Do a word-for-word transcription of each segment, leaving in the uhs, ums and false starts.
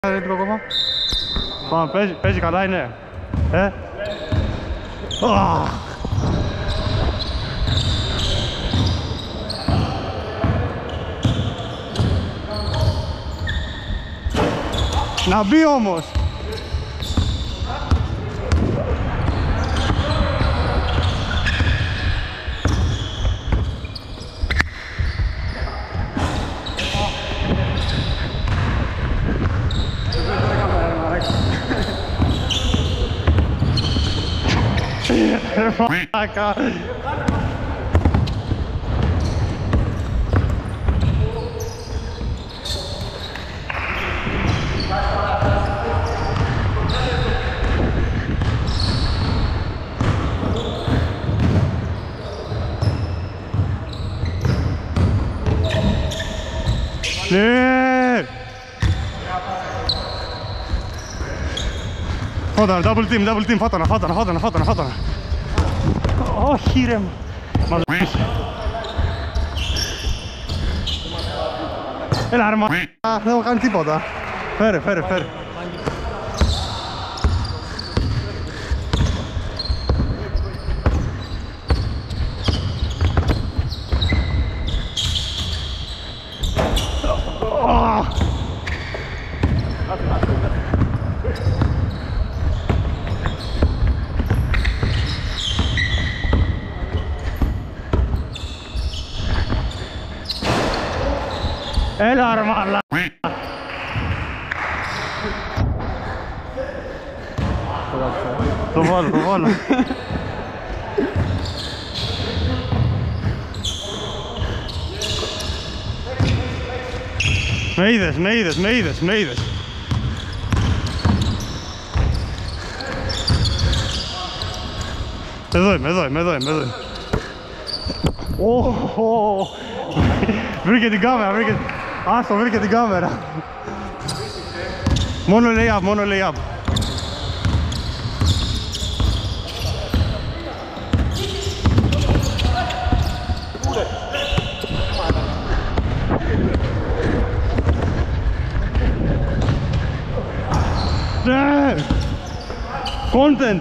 λίγο ακόμα. Πάμε, παίζει, παίζει καλά είναι. Ε. Oh. Να μπει όμως. Μαλάκα. Ναι! Φώτανα, double team, double team, φώτανα, φώτανα, φώτανα, φώτανα, φώτανα. Όχι ρε, μας ζ***εις. Έλα ρε μα, δεν έχω κάνει τίποτα. Φέρε, φέρε, φέρε. Έλα ρε μαλά. Το βάλω, το βάλω. Με είδες, με είδες, με είδες, με είδες. Εδώ είμαι, εδώ είμαι, εδώ είμαι, εδώ είμαι. Ωχ, βρήκε την κάμερα, βρήκε... Άστο, βρήκε την κάμερα. Μόνο lay up, μόνο lay up. Ναι! Content!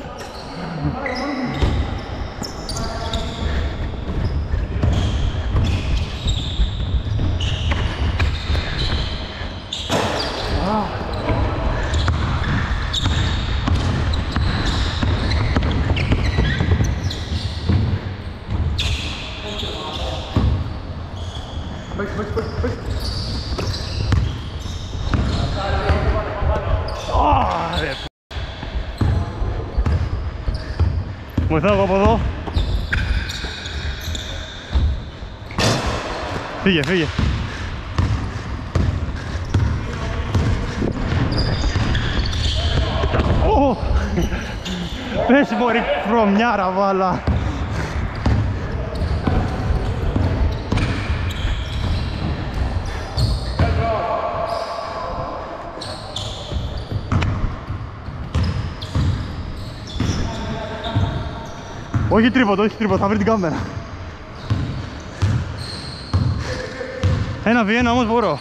Βοηθάω εγώ από εδώ. Φύγε, φύγε. Oh! Πες μωρή βρωμιάρα βάλα. Όχι τρίποντο, όχι τρίποντο, θα βρει την κάμερα. Ένα βι ένα όμως μπορώ.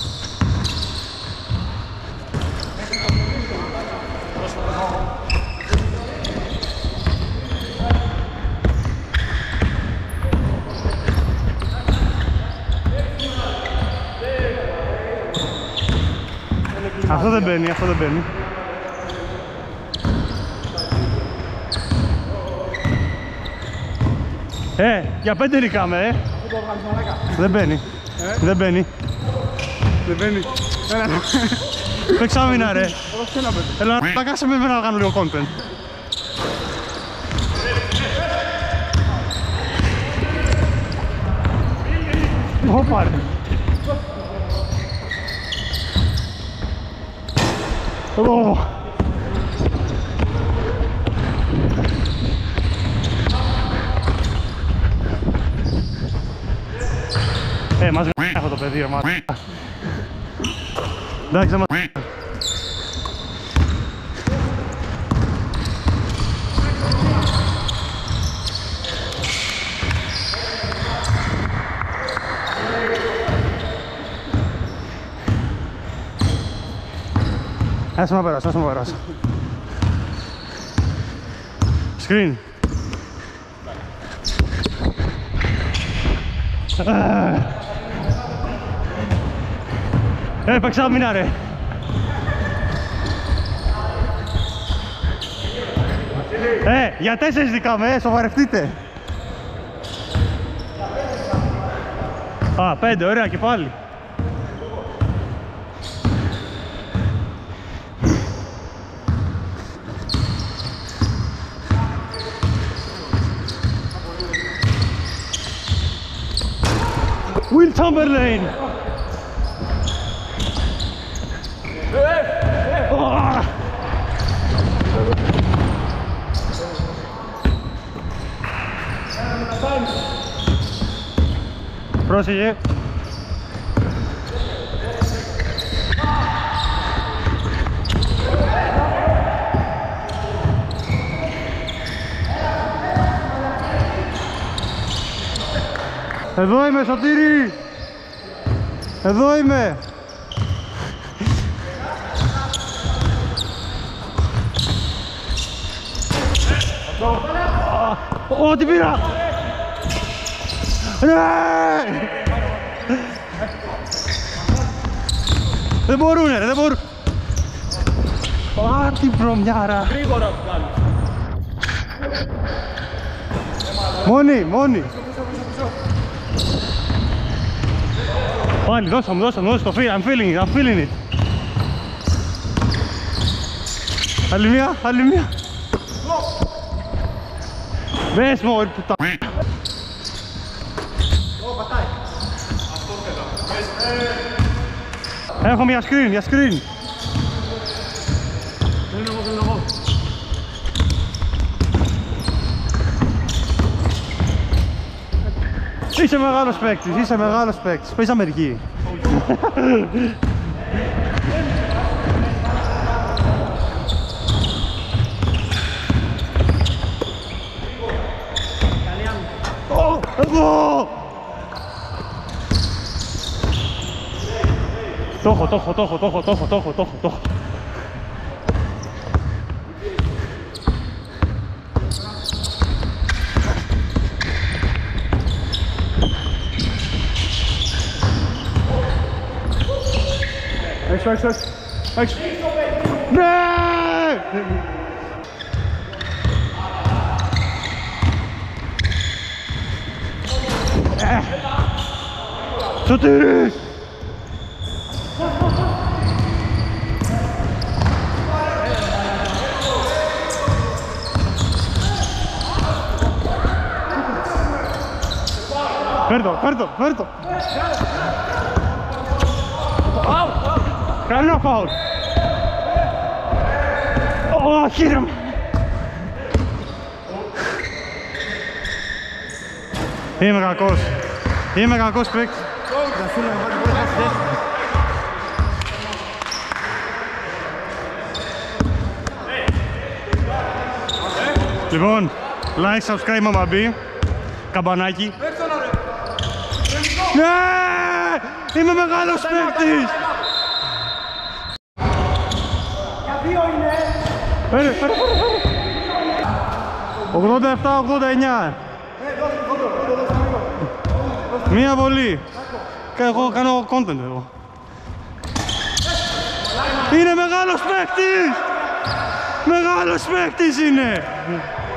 Αυτό δεν μπαίνει, αυτό δεν μπαίνει. Ε, για πέντε νικάμε, ε. Δεν μπαίνει. Ε? Δεν μπαίνει. Δεν μπαίνει. Παίξα άμυνα, ρε. Έλα να κάτσε με εμένα να κάνω λίγο content. Ωπα, ρε. Oh. Ε, μας γ***α αυτό το παιδί, ρε μας. Εντάξει, δεν μας γ***α. Άσε με περάσω, άσε με περάσω. Screen. Έπαιξα άμυνα ρε. Ε, για τέσσερις δικάμε, ε, σοβαρευτείτε. Α, πέντε, ωραία και πάλι. Will Chamberlain! Oh! Πρόσεχε. Εδώ είμαι, Σωτήρη! Εδώ είμαι! Ω, την πήρα! Ναι! Δεν μπορούνε, δεν μπορούν! Α, τι βρωμιάρα! Γρήγορα που κάνει. Μόνοι, μόνοι! Πάλι, δώσα μου, δώσα μου, δώσα το feel, I'm feeling it, I'm feeling it. Άλλη μία, άλλη μία. Μπες μου, ρε πουτά. Έχω μια screen, μια screen. Είσαι μεγάλος παίκτης, είσαι μεγάλος παίκτης. Παίζεις Αμερική. Εγώ! Το έχω, το έχω, το έχω, το έχω, το έχω, το έχω, το έχω, το έχω. Έξω, έξω, έξω. Έξω. Ναι! Σωτήρης! Φέρ' το, φέρ' το, φέρ' το! Καλό φάουλ! Ω, χείρα μου! Είμαι κακός. Είμαι κακός παίκτης. Λοιπόν, like, subscribe, μάμα μπει. Καμπανάκι. Ναι! Είμαι μεγάλος παίκτης! Για δύο είναι! Φέρε, φέρε, φέρε! ογδόντα επτά ογδόντα εννιά. Μία βολή. Εγώ κάνω content εγώ. Είναι μεγάλος παίκτης! Μεγάλος παίκτης είναι!